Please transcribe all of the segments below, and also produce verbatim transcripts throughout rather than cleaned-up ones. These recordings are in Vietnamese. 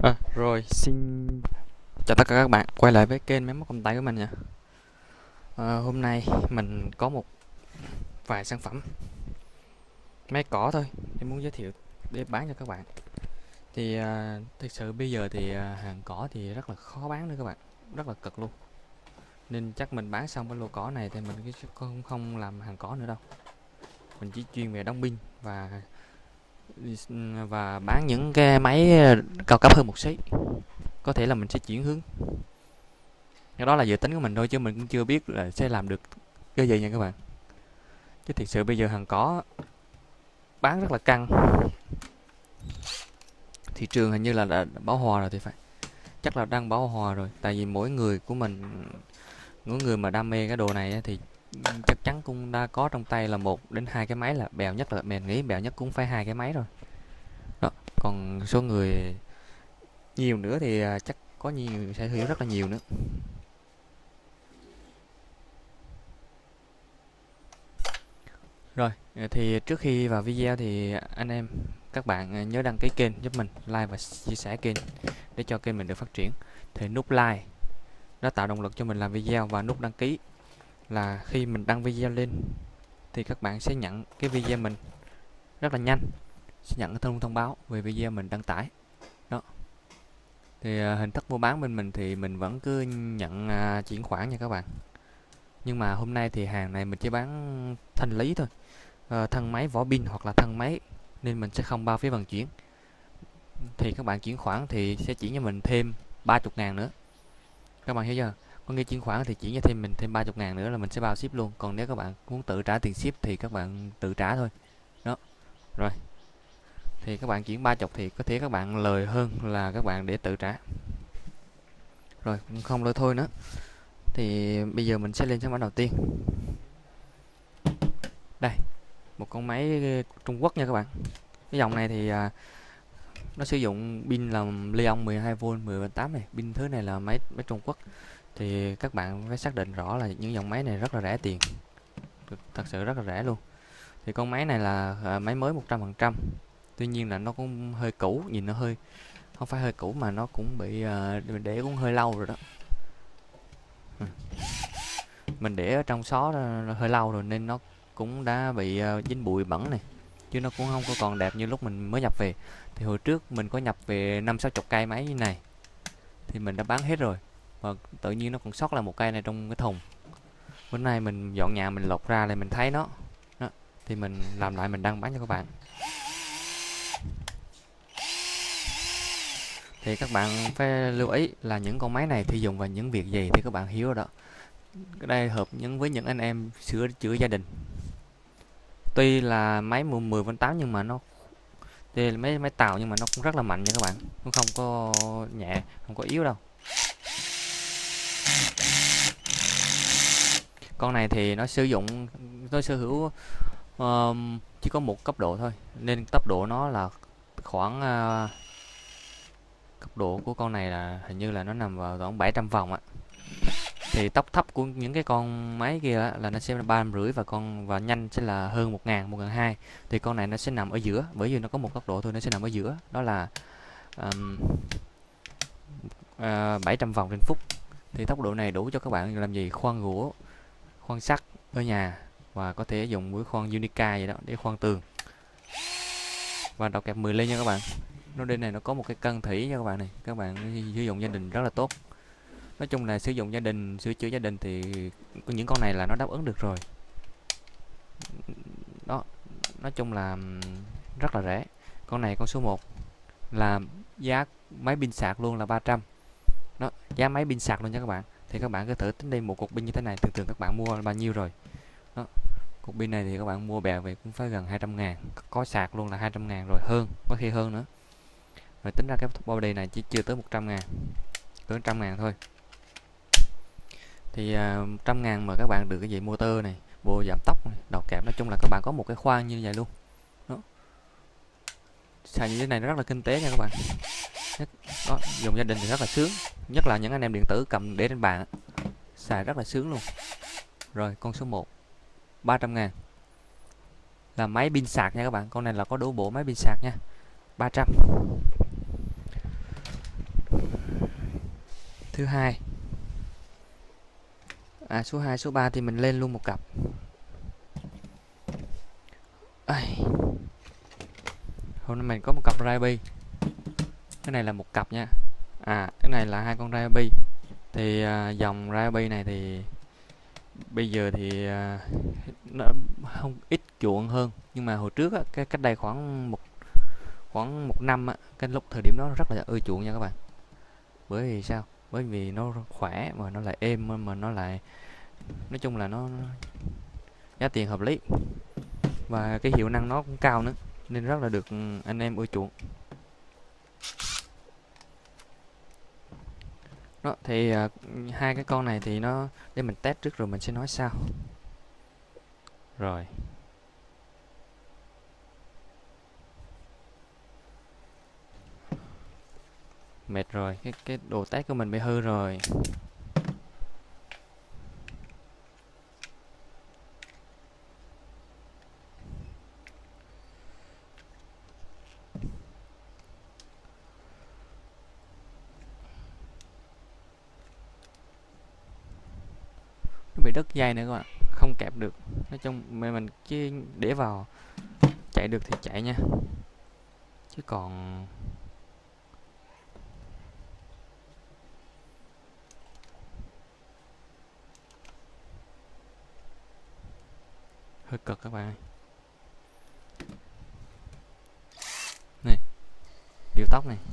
À, rồi xin chào tất cả các bạn quay lại với kênh máy móc cầm tay của mình nha. À, hôm nay mình có một vài sản phẩm máy cỏ thôi để muốn giới thiệu để bán cho các bạn. Thì à, thực sự bây giờ thì à, hàng cỏ thì rất là khó bán nữa các bạn, rất là cực luôn. Nên chắc mình bán xong cái lô cỏ này thì mình không không làm hàng cỏ nữa đâu. Mình chỉ chuyên về đóng pin và và bán những cái máy cao cấp hơn một xí. Có thể là mình sẽ chuyển hướng. Cái đó là dự tính của mình thôi chứ mình cũng chưa biết là sẽ làm được cái gì nha các bạn. Chứ thực sự bây giờ hàng có bán rất là căng. Thị trường hình như là đã bão hòa rồi thì phải. Chắc là đang bão hòa rồi. Tại vì mỗi người của mình, mỗi người mà đam mê cái đồ này thì chắc chắn cũng đã có trong tay là một đến hai cái máy, là bèo nhất, là mình nghĩ bèo nhất cũng phải hai cái máy rồi. Đó. Còn số người nhiều nữa thì à, chắc có nhiều người sẽ hiểu rất là nhiều nữa. Rồi, ờ, thì trước khi vào video thì anh em các bạn ờ, nhớ đăng ký kênh giúp mình, like và chia sẻ kênh để cho kênh mình được phát triển. Thì nút like nó tạo động lực cho mình làm video, và nút đăng ký là khi mình đăng video lên thì các bạn sẽ nhận cái video mình rất là nhanh, sẽ nhận cái thông thông báo về video mình đăng tải. Đó. Thì ờ, hình thức mua bán bên mình thì mình vẫn cứ nhận à, chuyển khoản nha các bạn. Nhưng mà hôm nay thì hàng này mình chỉ bán thanh lý thôi. Ờ, thân máy vỏ pin hoặc là thân máy, nên mình sẽ không bao phí vận chuyển. Thì các bạn chuyển khoản thì sẽ chuyển cho mình thêm ba mươi ngàn nữa, các bạn hiểu chưa? Có nghĩa chuyển khoản thì chuyển cho thêm mình thêm ba mươi ngàn nữa là mình sẽ bao ship luôn. Còn nếu các bạn muốn tự trả tiền ship thì các bạn tự trả thôi. Đó. Rồi, thì các bạn chuyển ba mươi thì có thể các bạn lời hơn là các bạn để tự trả. Rồi, không lời thôi nữa. Thì bây giờ mình sẽ lên sản phẩm đầu tiên. Đây, một con máy Trung Quốc nha các bạn. Cái dòng này thì à, nó sử dụng pin là Li-ion mười hai vôn mười tám này. Pin thứ này là máy máy Trung Quốc. Thì các bạn phải xác định rõ là những dòng máy này rất là rẻ tiền, thật sự rất là rẻ luôn. Thì con máy này là à, máy mới một trăm phần trăm. Tuy nhiên là nó cũng hơi cũ, nhìn nó hơi, không phải hơi cũ mà nó cũng bị à, để cũng hơi lâu rồi đó. Ừ. Mình để ở trong xó hơi lâu rồi nên nó cũng đã bị uh, dính bụi bẩn này, chứ nó cũng không có còn đẹp như lúc mình mới nhập về. Thì hồi trước mình có nhập về năm sáu chục cây máy như này thì mình đã bán hết rồi, và tự nhiên nó còn sót lại một cây này trong cái thùng. Bữa nay mình dọn nhà mình lột ra lại mình thấy nó đó, thì mình làm lại mình đăng bán cho các bạn. Thì các bạn phải lưu ý là những con máy này thì dùng vào những việc gì thì các bạn hiểu rồi đó. Cái đây hợp những với những anh em sửa chữa gia đình. Tuy là máy mười vôn tám nhưng mà nó, đây là mấy máy tàu nhưng mà nó cũng rất là mạnh nha các bạn, nó không có nhẹ, không có yếu đâu. Con này thì nó sử dụng, nó sở hữu um, chỉ có một cấp độ thôi, nên tốc độ nó là khoảng uh, cấp độ của con này là hình như là nó nằm vào khoảng bảy trăm vòng á. Thì tốc thấp của những cái con máy kia á, là nó sẽ là ba trăm rưỡi, và con và nhanh sẽ là hơn một ngàn, một ngàn hai. Thì con này nó sẽ nằm ở giữa, bởi vì nó có một tốc độ thôi, nó sẽ nằm ở giữa, đó là um, uh, bảy trăm vòng trên phút. Thì tốc độ này đủ cho các bạn làm gì, khoan gỗ, khoan sắt ở nhà, và có thể dùng với khoan Unica vậy đó để khoan tường. Và đầu kẹp mười ly nha các bạn. Nó đây này nó có một cái cân thủy nha các bạn này, các bạn sử dụng gia đình rất là tốt. Nói chung là sử dụng gia đình, sửa chữa gia đình thì những con này là nó đáp ứng được rồi. Đó, nói chung là rất là rẻ. Con này con số một là giá máy pin sạc luôn là ba trăm. Đó, giá máy pin sạc luôn nha các bạn. Thì các bạn cứ thử tính đi, một cục pin như thế này thường thường các bạn mua bao nhiêu rồi. Đó, cục pin này thì các bạn mua bèo về cũng phải gần hai trăm ngàn, có sạc luôn là hai trăm ngàn rồi, hơn, có khi hơn nữa. Rồi tính ra cái body này chỉ chưa tới một trăm ngàn, cỡ một trăm ngàn thôi. Thì à, một trăm ngàn mà các bạn được cái gì motor này, bộ giảm tốc này, đầu kẹp, nói chung là các bạn có một cái khoang như vậy luôn. Đó, xài như thế này nó rất là kinh tế nha các bạn. Đó, dùng gia đình thì rất là sướng, nhất là những anh em điện tử cầm để trên bàn, xài rất là sướng luôn. Rồi con số một ba trăm ngàn là máy pin sạc nha các bạn. Con này là có đủ bộ máy pin sạc nha, ba trăm. thứ hai. À, số hai, số ba thì mình lên luôn một cặp. Ai. Hôm nay mình có một cặp Rabi. Cái này là một cặp nha. À, cái này là hai con Rabi. Thì à, dòng Rabi này thì bây giờ thì à, nó không ít chuộng hơn, nhưng mà hồi trước á, cái cách đây khoảng một khoảng một năm á, cái lúc thời điểm đó rất là ưa chuộng nha các bạn. Bởi vì sao? Bởi vì nó khỏe mà nó lại êm, mà nó lại nói chung là nó giá tiền hợp lý và cái hiệu năng nó cũng cao nữa, nên rất là được anh em ưa chuộng. Đó thì à, hai cái con này thì nó để mình test trước rồi mình sẽ nói sau. Rồi. Mệt rồi, cái cái đồ test của mình bị hư rồi. Nó bị đứt dây nữa các bạn, không kẹp được. Nói chung mà mình chỉ để vào chạy được thì chạy nha. Chứ còn hơi cực các bạn ơi. Này, điều tóc này.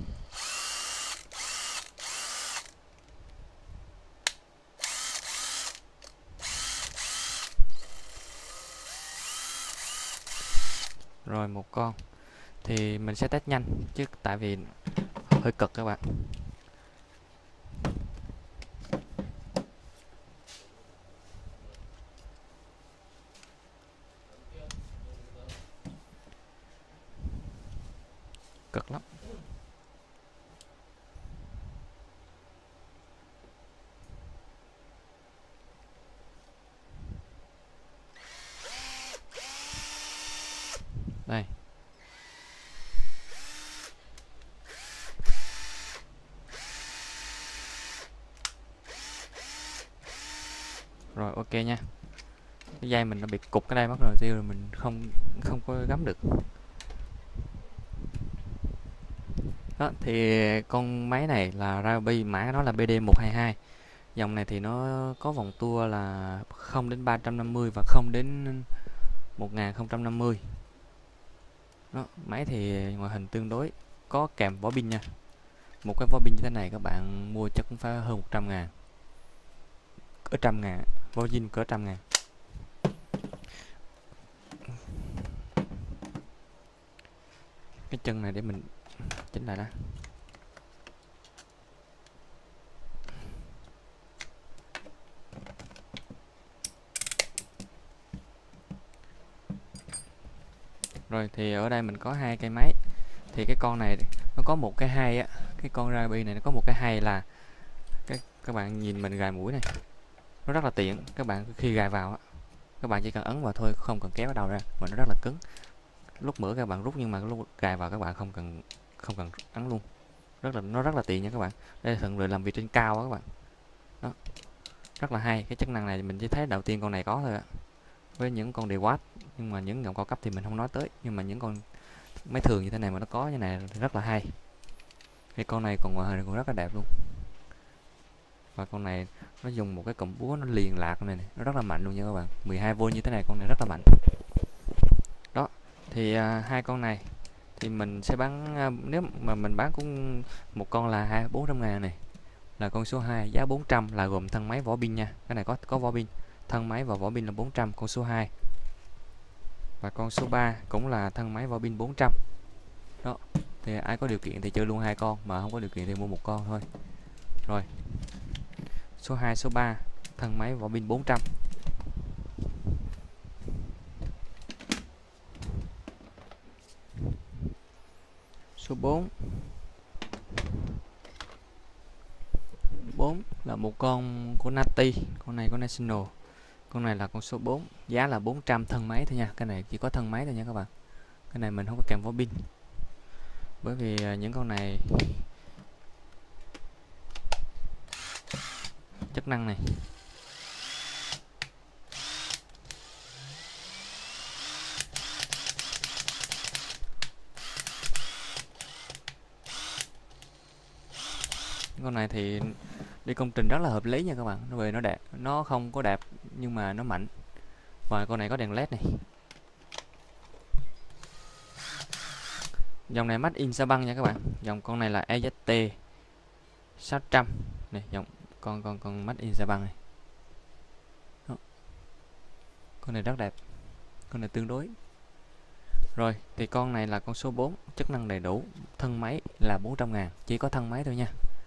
Rồi một con thì mình sẽ test nhanh chứ tại vì hơi cực các bạn. Cực lắm. Đây. Rồi ok nha. Cái dây mình nó bị cục cái đây mất rồi, tiêu rồi mình không không có gắm được. Đó thì con máy này là Rabi, mã nó là B D một hai hai. Dòng này thì nó có vòng tua là không đến ba trăm năm mươi và không đến một nghìn không trăm năm mươi. Đó, máy thì ngoại hình tương đối, có kèm vỏ pin nha. Một cái vỏ pin như thế này các bạn mua chắc cũng phải hơn một trăm ngàn, cỡ trăm ngàn, vỏ pin cỡ trăm ngàn. Cái chân này để mình chỉnh lại đó. Rồi thì ở đây mình có hai cây máy. Thì cái con này nó có một cái hay á, cái con Rabi này nó có một cái hay là cái các bạn nhìn mình gài mũi này, nó rất là tiện. Các bạn khi gài vào á, các bạn chỉ cần ấn vào thôi, không cần kéo đầu ra, mà nó rất là cứng. Lúc mở các bạn rút, nhưng mà lúc gài vào các bạn không cần không cần ấn luôn. Rất là nó rất là tiện nha các bạn. Đây là thuận lợi làm việc trên cao á các bạn. Đó. Rất là hay. Cái chức năng này mình chỉ thấy đầu tiên con này có thôi á. Với những con đề quát, nhưng mà những dòng cao cấp thì mình không nói tới, nhưng mà những con máy thường như thế này mà nó có như này rất là hay. Cái con này còn ngoại hình còn rất là đẹp luôn. Và con này nó dùng một cái cụm búa nó liền lạc này, này nó rất là mạnh luôn nha các bạn. mười hai vôn như thế này, con này rất là mạnh. Đó thì à, hai con này thì mình sẽ bán, à, nếu mà mình bán cũng một con là hai bốn trăm ngàn này, là con số hai, giá bốn trăm là gồm thân máy vỏ pin nha. Cái này có có vỏ pin, thân máy và vỏ pin là bốn trăm, con số hai. Và con số ba cũng là thân máy vỏ pin bốn trăm. Đó thì ai có điều kiện thì chơi luôn hai con, mà không có điều kiện thì mua một con thôi. Rồi số hai, số ba, thân máy vỏ pin bốn trăm. Số bốn. bốn là một con của Nati, con này của National. Con này là con số bốn, giá là bốn trăm, thân máy thôi nha. Cái này chỉ có thân máy thôi nha các bạn. Cái này mình không có kèm vỏ pin. Bởi vì những con này chức năng này. Con này thì đi công trình rất là hợp lý nha các bạn, về nó đẹp, nó không có đẹp nhưng mà nó mạnh. Và con này có đèn led này. Dòng này Made in Sa Băng nha các bạn. Dòng con này là E Z T sáu trăm này, dòng con con con Made in Sa Băng này. Đó. Con này rất đẹp, con này tương đối. Rồi thì con này là con số bốn, chức năng đầy đủ, thân máy là bốn trăm ngàn, chỉ có thân máy thôi nha.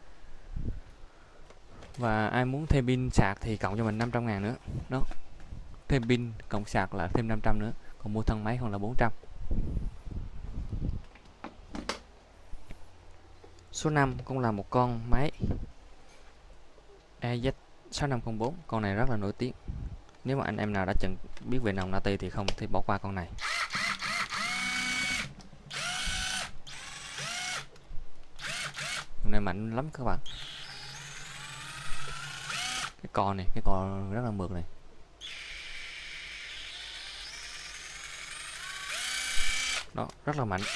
Và ai muốn thêm pin sạc thì cộng cho mình năm trăm ngàn nữa. Đó, thêm pin cộng sạc là thêm năm trăm nữa, còn mua thân máy còn là bốn trăm. Số năm cũng là một con máy E Z sáu năm không bốn, con này rất là nổi tiếng. Nếu mà anh em nào đã từng biết về nòng Nati thì không thì bỏ qua con này. Con này mạnh lắm các bạn. Cái cò này, cái cò rất là mượt này. Đó, rất là mạnh.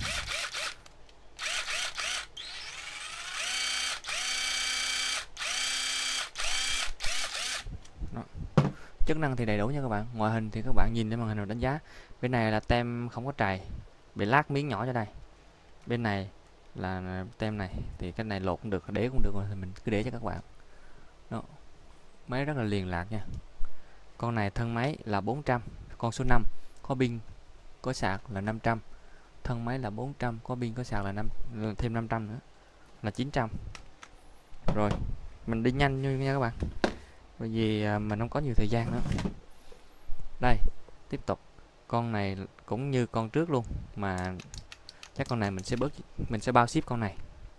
Đó. Chức năng thì đầy đủ nha các bạn. Ngoại hình thì các bạn nhìn lên màn hình rồi đánh giá. Bên này là tem không có trầy, bị lát miếng nhỏ cho đây. Bên này là tem này, thì cái này lột cũng được, để cũng được, thì mình cứ để cho các bạn. Đó. Máy rất là liền lạc nha. Con này thân máy là bốn trăm, con số năm có pin có sạc là năm trăm, thân máy là bốn trăm, có pin có sạc là năm, thêm năm trăm nữa là chín trăm. Rồi mình đi nhanh nha các bạn, bởi vì mình không có nhiều thời gian nữa. Đây, tiếp tục. Con này cũng như con trước luôn, mà chắc con này mình sẽ bớt, mình sẽ bao ship con này.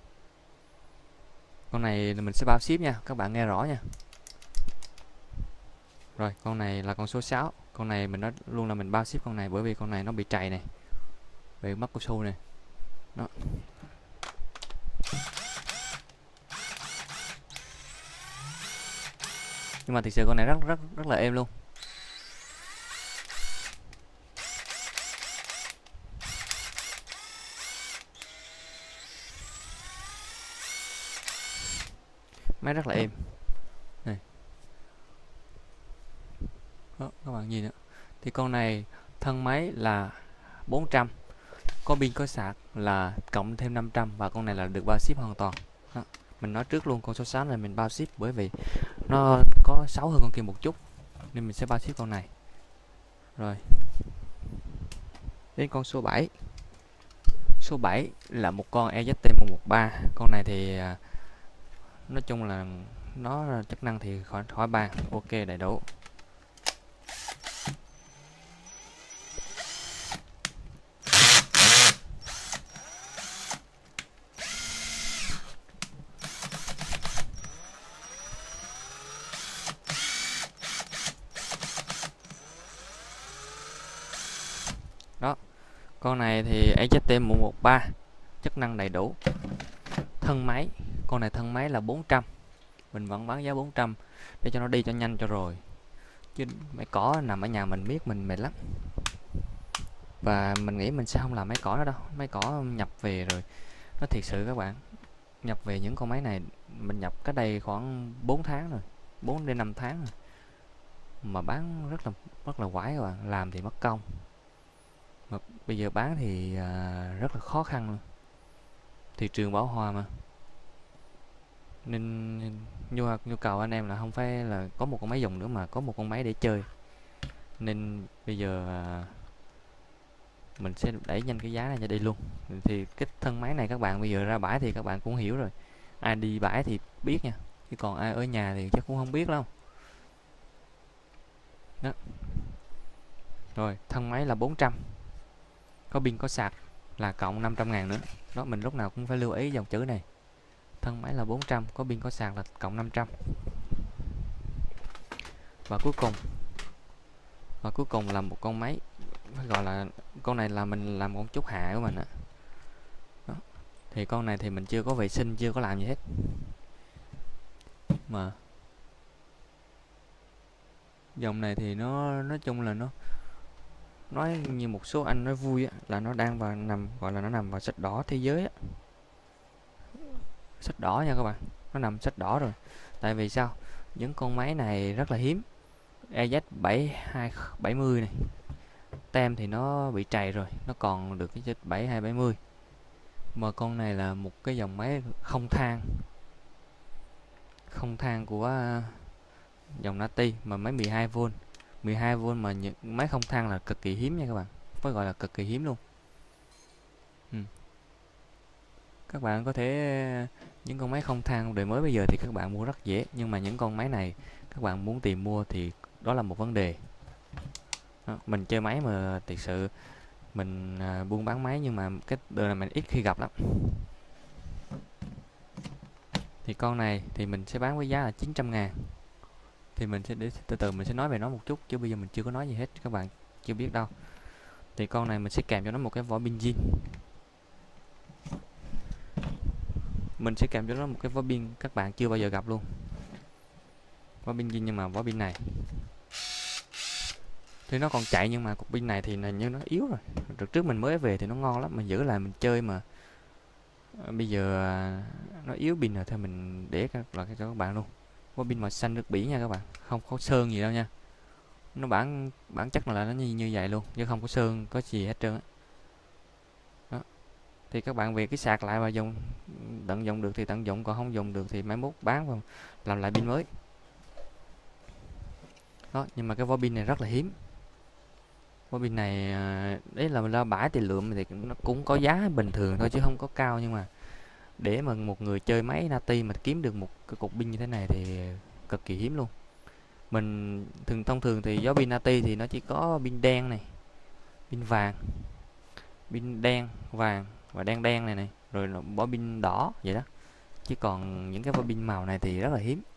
Con này mình sẽ bao ship nha, các bạn nghe rõ nha. Rồi, con này là con số sáu. Con này mình nói luôn là mình bao ship con này, bởi vì con này nó bị trầy này, bị mất cao su này. Đó. Nhưng mà thực sự con này rất rất rất là êm luôn. Máy rất là êm. Này. Đó, các bạn nhìn nữa. Thì con này thân máy là bốn trăm, có pin có sạc là cộng thêm năm trăm, và con này là được bao ship hoàn toàn. Đó. Mình nói trước luôn, con số sáu này mình bao ship bởi vì nó có xấu hơn con kia một chút, nên mình sẽ bao ship con này. Rồi đến con số bảy. Số bảy là một con E Z T một một ba. Con này thì nói chung là nó chức năng thì khỏi khỏi bàn, ok đầy đủ. Đó, con này thì E Z T một một ba, chức năng đầy đủ. Thân máy, con này thân máy là bốn trăm, mình vẫn bán giá bốn trăm để cho nó đi cho nhanh cho rồi, chứ máy cỏ nằm ở nhà mình biết mình mệt lắm. Và mình nghĩ mình sẽ không làm máy cỏ nữa đâu. Máy cỏ nhập về rồi, nó thiệt sự các bạn, nhập về những con máy này mình nhập cách đây khoảng bốn tháng rồi, bốn đến năm tháng rồi, mà bán rất là rất là quái các bạn, làm thì mất công, mà bây giờ bán thì à, rất là khó khăn luôn. Thị trường bão hòa mà, nên nhu nhu cầu anh em là không phải là có một con máy dùng nữa, mà có một con máy để chơi. Nên bây giờ à, mình sẽ đẩy nhanh cái giá này cho đi luôn. Thì cái thân máy này các bạn bây giờ ra bãi thì các bạn cũng hiểu rồi, ai đi bãi thì biết nha, chứ còn ai ở nhà thì chắc cũng không biết đâu. Đó. Rồi thân máy là bốn trăm, có pin có sạc là cộng năm trăm ngàn nữa. Đó, mình lúc nào cũng phải lưu ý dòng chữ này. Thân máy là bốn trăm, có pin có sạc là cộng năm trăm. Và cuối cùng và cuối cùng là một con máy, gọi là con này là mình làm con chút hạ của mình á. Đó. Thì con này thì mình chưa có vệ sinh, chưa có làm gì hết, mà Dòng này thì nó nói chung là nó nói như một số anh nói vui á, là nó đang vào nằm gọi là nó nằm vào sách đỏ thế giới á. Sách đỏ nha các bạn, nó nằm sách đỏ rồi. Tại vì sao? Những con máy này rất là hiếm. E Z bảy hai bảy mươi này, tem thì nó bị trầy rồi, nó còn được cái chích bảy hai bảy mươi. Mà con này là một cái dòng máy không than, không than của uh, dòng Nati, mà máy mười hai vôn. mười hai vôn mà những máy không than là cực kỳ hiếm nha các bạn, phải gọi là cực kỳ hiếm luôn. Ừ. Các bạn có thể những con máy không than đời mới bây giờ thì các bạn mua rất dễ, nhưng mà những con máy này các bạn muốn tìm mua thì đó là một vấn đề. Đó, mình chơi máy mà thực sự mình à, buôn bán máy, nhưng mà cái đời này mình ít khi gặp lắm. Thì con này thì mình sẽ bán với giá là chín trăm ngàn. Thì mình sẽ để từ từ mình sẽ nói về nó một chút, chứ bây giờ mình chưa có nói gì hết, các bạn chưa biết đâu. Thì con này mình sẽ kèm cho nó một cái vỏ pin zin. Mình sẽ kèm cho nó một cái vỏ pin các bạn chưa bao giờ gặp luôn. Vỏ pin zin, nhưng mà vỏ pin này thì nó còn chạy, nhưng mà cục pin này thì là như nó yếu rồi. Trước trước mình mới về thì nó ngon lắm, mình giữ lại mình chơi mà bây giờ nó yếu pin rồi, thôi mình để các loại cho các bạn luôn. Vỏ pin màu xanh nước biển nha các bạn, không có sơn gì đâu nha. Nó bản bản chất là nó như, như vậy luôn, chứ không có sơn có gì hết trơn á. Đó. Thì các bạn về cái sạc lại và dùng, tận dụng được thì tận dụng, còn không dùng được thì mai mốt bán và làm lại pin mới. Đó, nhưng mà cái vỏ pin này rất là hiếm. Vỏ pin này đấy là mình ra bãi thì lượm thì nó cũng có giá bình thường thôi chứ không có cao, nhưng mà để mà một người chơi máy Nati mà kiếm được một cái cục pin như thế này thì cực kỳ hiếm luôn. Mình thường thông thường thì gió pin Nati thì nó chỉ có pin đen này, pin vàng, pin đen vàng và đen đen này này, rồi bỏ pin đỏ vậy đó, chứ còn những cái vỏ pin màu này thì rất là hiếm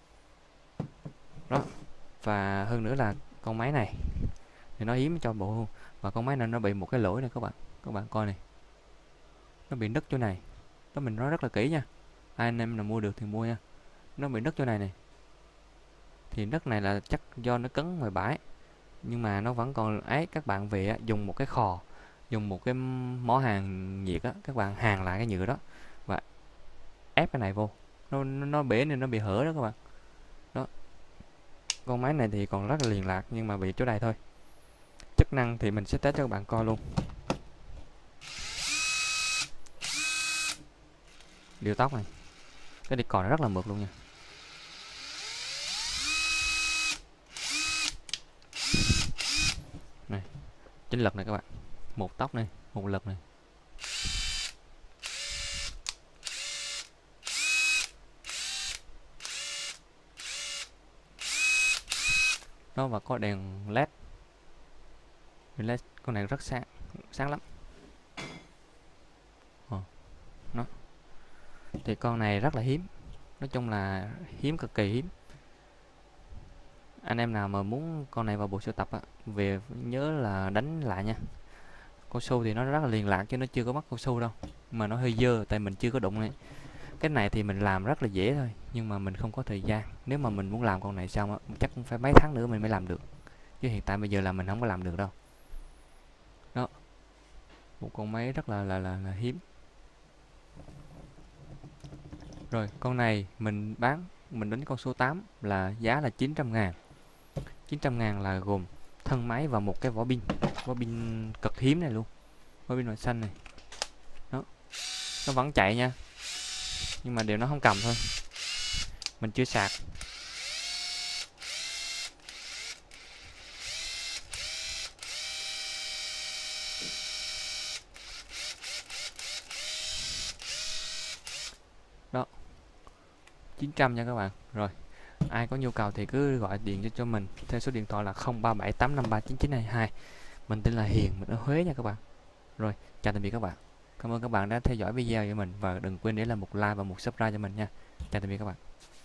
đó. Và hơn nữa là con máy này thì nó hiếm cho bộ, và con máy này nó bị một cái lỗi này các bạn, các bạn coi này, nó bị nứt chỗ này. Đó mình nói rất là kỹ nha, ai anh em nào mua được thì mua nha. Nó bị nứt chỗ này này, thì nứt này là chắc do nó cấn ngoài bãi, nhưng mà nó vẫn còn ấy. Các bạn về á, dùng một cái khò, dùng một cái mỏ hàng nhiệt á, các bạn hàn lại cái nhựa đó và ép cái này vô, nó nó, nó bể nên nó bị hở đó các bạn. Đó, con máy này thì còn rất là liền lạc, nhưng mà bị chỗ này thôi. Chức năng thì mình sẽ test cho các bạn coi luôn. Điều tóc này, cái đi cò nó rất là mượt luôn nha. Này, chính lực này các bạn, một tóc này, một lực này. Đó, và có đèn led, đèn led con này rất sáng, sáng lắm. Ờ, nó thì con này rất là hiếm, nói chung là hiếm, cực kỳ hiếm. Anh em nào mà muốn con này vào bộ sưu tập á, về nhớ là đánh lại nha. Cao su thì nó rất là liền lạc, chứ nó chưa có mắc cao su đâu, mà nó hơi dơ tại mình chưa có đụng này. Cái này thì mình làm rất là dễ thôi, nhưng mà mình không có thời gian. Nếu mà mình muốn làm con này xong á, chắc cũng phải mấy tháng nữa mình mới làm được, chứ hiện tại bây giờ là mình không có làm được đâu. Đó, một con máy rất là là là, là hiếm. Rồi con này mình bán, mình đánh con số tám là giá là chín trăm ngàn. chín trăm ngàn là gồm thân máy và một cái vỏ pin, vỏ pin cực hiếm này luôn, vỏ pin màu xanh này. Đó, nó vẫn chạy nha, nhưng mà điều nó không cầm thôi, mình chưa sạc. Đó, chín trăm nha các bạn. Rồi ai có nhu cầu thì cứ gọi điện cho cho mình theo số điện thoại là không ba bảy tám năm ba chín chín hai hai. Mình tên là Hiền, mình ở Huế nha các bạn. Rồi, chào tạm biệt các bạn. Cảm ơn các bạn đã theo dõi video của mình, và đừng quên để lại một like và một subscribe cho mình nha. Chào tạm biệt các bạn.